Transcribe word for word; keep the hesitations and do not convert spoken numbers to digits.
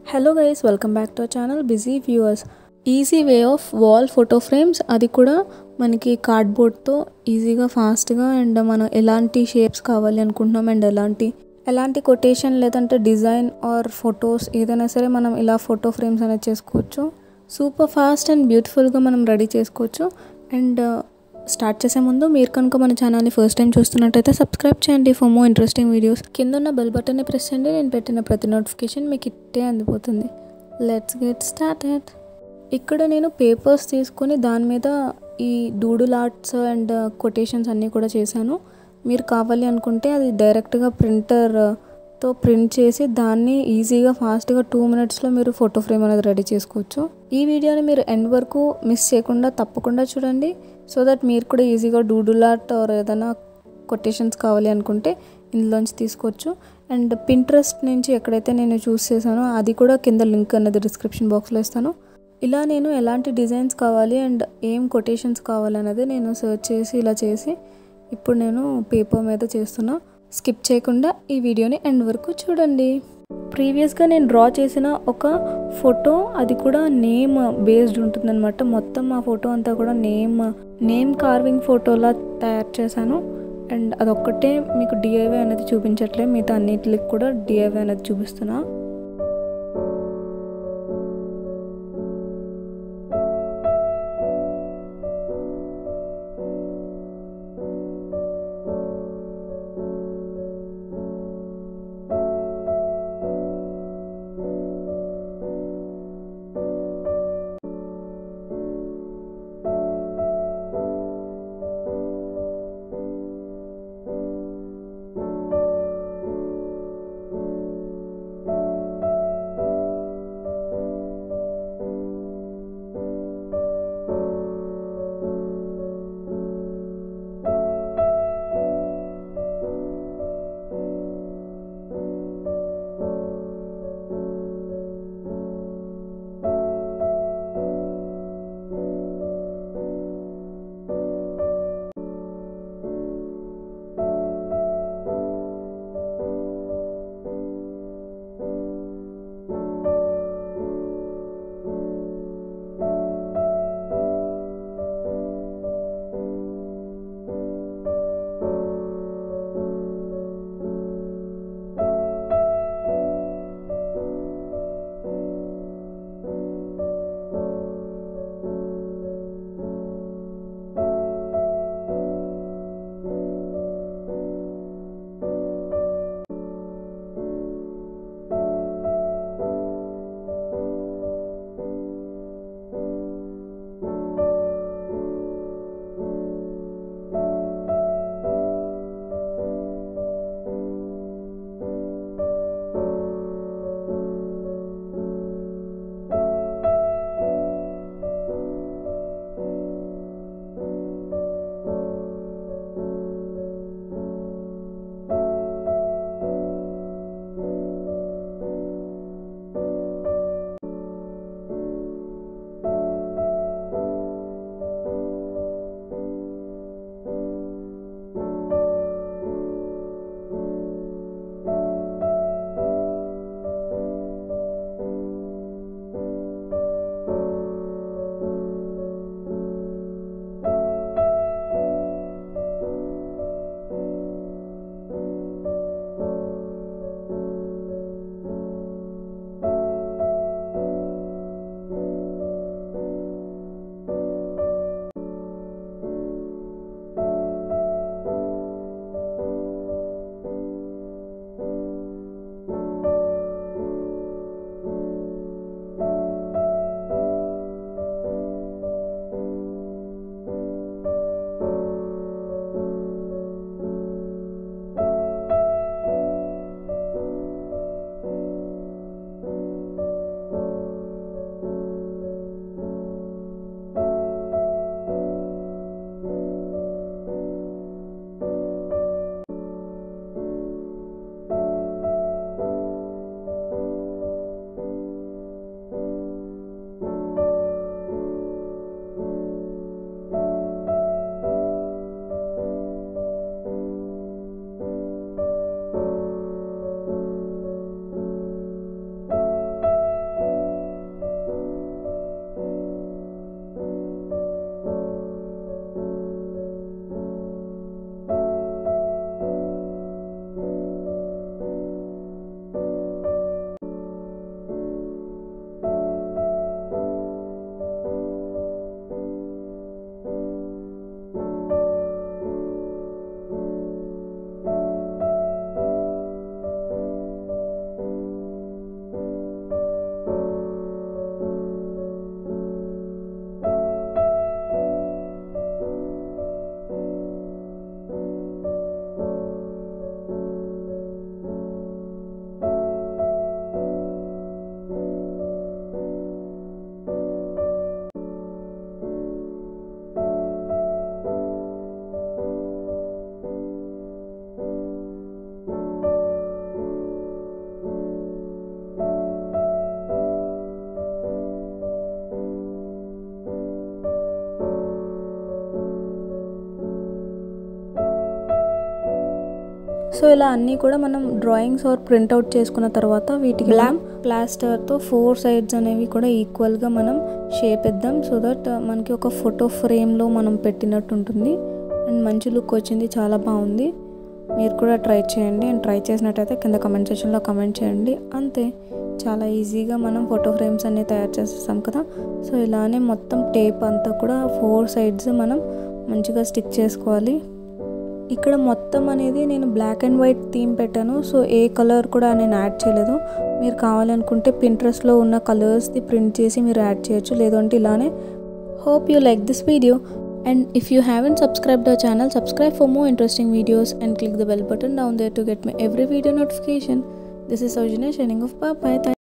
Hello guys, welcome back to our channel busy viewers. Easy way of wall photo frames, అది కూడా మనకి కార్డ్బోర్డ్తో ఈజీగా ఫాస్ట్గా అండ్ మనం ఎలాంటి షేప్స్ కావాలి అనుకుంటున్నాం అండ్ ఎలాంటి ఎలాంటి కొటేషన్ లేదంటే డిజైన్ ఆర్ ఫొటోస్ ఏదైనా సరే మనం ఇలా ఫోటో ఫ్రేమ్స్ అనేది చేసుకోవచ్చు. సూపర్ ఫాస్ట్ అండ్ బ్యూటిఫుల్గా మనం రెడీ చేసుకోవచ్చు. అండ్ స్టార్ట్ చేసే ముందు మీరు కనుక మన ఛానల్ని ఫస్ట్ టైం చూస్తున్నట్టయితే సబ్స్క్రైబ్ చేయండి ఫర్ మోర్ ఇంట్రెస్టింగ్ వీడియోస్. కింద ఉన్న బెల్ బటన్ని ప్రెస్ చేయండి, నేను పెట్టిన ప్రతి నోటిఫికేషన్ మీకు ఇట్టే అందిపోతుంది. Let's get started. ఇక్కడ నేను పేపర్స్ తీసుకొని దాని మీద ఈ డూడుల్ ఆర్ట్స్ అండ్ కొటేషన్స్ అన్నీ కూడా చేశాను. మీరు కావాలి అనుకుంటే అది డైరెక్ట్గా ప్రింటర్తో ప్రింట్ చేసి దాన్ని ఈజీగా ఫాస్ట్గా టూ మినిట్స్లో మీరు ఫోటో ఫ్రేమ్ అనేది రెడీ చేసుకోవచ్చు. ఈ వీడియోని మీరు ఎండ్ వరకు మిస్ చేయకుండా తప్పకుండా చూడండి, సో దట్ మీరు కూడా ఈజీగా డూడుల్ ఆర్ట్ ఆర్ ఏదైనా కొటేషన్స్ కావాలి అనుకుంటే ఇందులోంచి తీసుకోవచ్చు. అండ్ పింట్రెస్ట్ నుంచి ఎక్కడైతే నేను చూస్ చేశానో అది కూడా కింద లింక్ అనేది డిస్క్రిప్షన్ బాక్స్లో ఇస్తాను. ఇలా నేను ఎలాంటి డిజైన్స్ కావాలి అండ్ ఏం కొటేషన్స్ కావాలనేది నేను సెర్చ్ చేసి ఇలా చేసి ఇప్పుడు నేను పేపర్ మీద చేస్తున్నా. స్కిప్ చేయకుండా ఈ వీడియోని ఎండ్ వరకు చూడండి. ప్రీవియస్గా నేను డ్రా చేసిన ఒక ఫోటో, అది కూడా నేమ్ బేస్డ్ ఉంటుందన్నమాట. మొత్తం ఆ ఫోటో అంతా కూడా నేమ్ నేమ్ కార్వింగ్ ఫోటోలా తయారు చేశాను. అండ్ అదొక్కటే మీకు డిఐవై అనేది చూపించట్లేదు, మిగతా అన్నిటికి కూడా డిఐవై అనేది చూపిస్తున్నా. సో ఇలా అన్నీ కూడా మనం డ్రాయింగ్స్ ఆర్ ప్రింట్అవుట్ చేసుకున్న తర్వాత వీటికి బ్లాక్ ప్లాస్టర్తో ఫోర్ సైడ్స్ అనేవి కూడా ఈక్వల్గా మనం షేప్ ఇద్దాం. సో దట్ మనకి ఒక ఫోటో ఫ్రేమ్లో మనం పెట్టినట్టు ఉంటుంది అండ్ మంచి లుక్ వచ్చింది, చాలా బాగుంది. మీరు కూడా ట్రై చేయండి అండ్ ట్రై చేసినట్టయితే కింద కమెంట్ సెక్షన్లో కమెంట్ చేయండి. అంతే, చాలా ఈజీగా మనం ఫోటో ఫ్రేమ్స్ అన్నీ తయారు చేసేస్తాం కదా. సో ఇలానే మొత్తం టేప్ అంతా కూడా ఫోర్ సైడ్స్ మనం మంచిగా స్టిక్ చేసుకోవాలి. ఇక్కడ మొత్తం అనేది నేను బ్లాక్ అండ్ వైట్ థీమ్ పెట్టాను. సో ఏ కలర్ కూడా నేను యాడ్ చేయలేదు. మీరు కావాలనుకుంటే పింట్రెస్ట్లో ఉన్న కలర్స్ది ప్రింట్ చేసి మీరు యాడ్ చేయొచ్చు, లేదంటే ఇలానే. Hope you like this video. And if you haven't subscribed our channel, subscribe for more interesting videos and click the bell button down there to get my every video notification. This is Saujanya signing off. Bye bye.